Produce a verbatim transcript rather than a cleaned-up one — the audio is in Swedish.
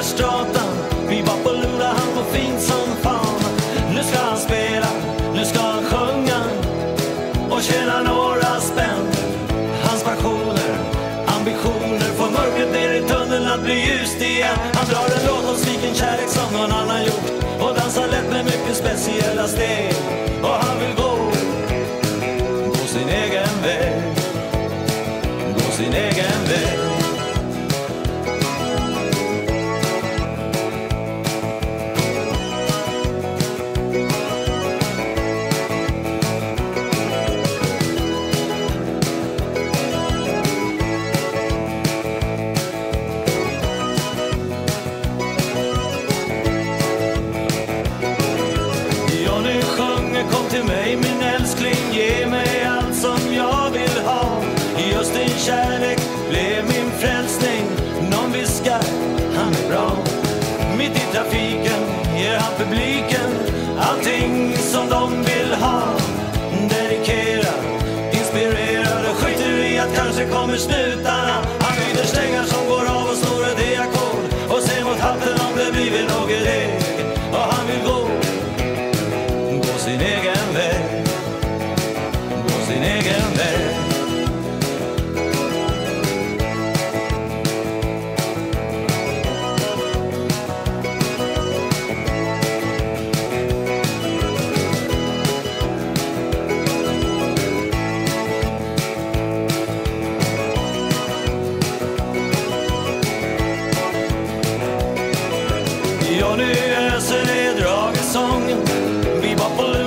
Innerstratan. Vi var på Lula, han var fin som fan. Nu ska han spela, nu ska han sjunga och tjäna några spänn. Hans passioner, ambitioner får mörkret ner i tunneln att bli ljust igen. Han drar en låt om sviken kärlek som någon annan gjort och dansar lätt med mycket speciella steg. Och han vill gå, gå sin egen väg, gå sin egen väg. Kom till mig min älskling, ge mig allt som jag vill ha. Just din kärlek blev min frälsning. Någon viskar, han är bra. Mitt i trafiken ger han publiken allting som de vill ha. Dedikerad, inspirerad och skiter i att kanske kommer snutarna. Han lyder strängar som går av och slår ett D-ackord och ser mot hatten om det blivit något deg. Och han vill gå, gå sin egen väg, gå sin egen väg. Ja, nu öser det drag i sången. Vi var på